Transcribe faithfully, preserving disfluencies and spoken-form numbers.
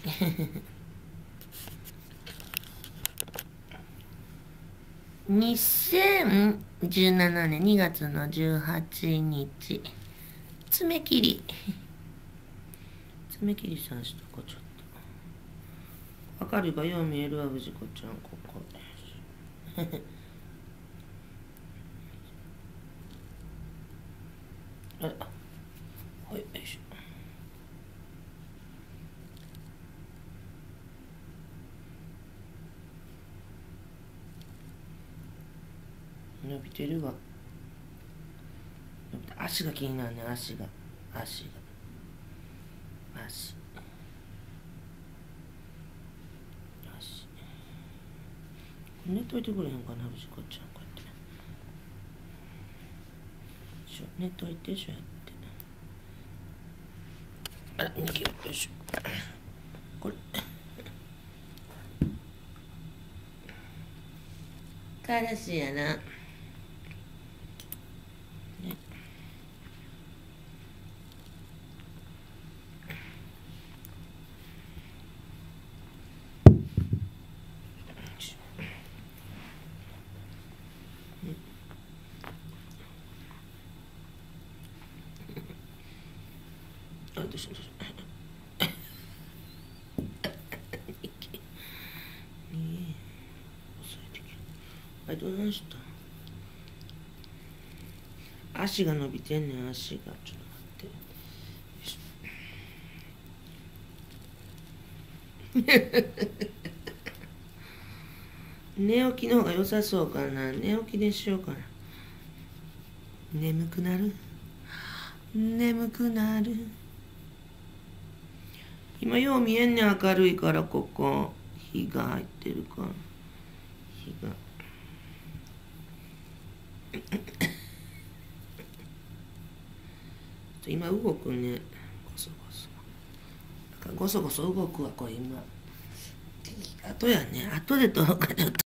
にせんじゅうななねんにがつのじゅうはちにち、爪切り。爪切りさんしとこちょっと。明るいがよう見えるわ、藤子ちゃん、ここ。あれ、はい、よいしょ。伸びてるわ。足が気になるね、足が。足が。足。足。寝といてくれへんかな、藤子ちゃん、こうやって。寝といて、しょやって。あら、逃げよう、よいしょ。これ。からしやな。あ、どうしようどうしよう。はい、どうした？足が伸びてんねん、足が。ちょっと待って。寝起きの方が良さそうかな。寝起きでしようかな。眠くなる。眠くなる。今よう見えんねん、明るいから、ここ。火が入ってるから。火が。今動くね。ゴソゴソ。ゴソゴソ動くわ、これ今。あとやね。あとで撮ろうか、ちょっと。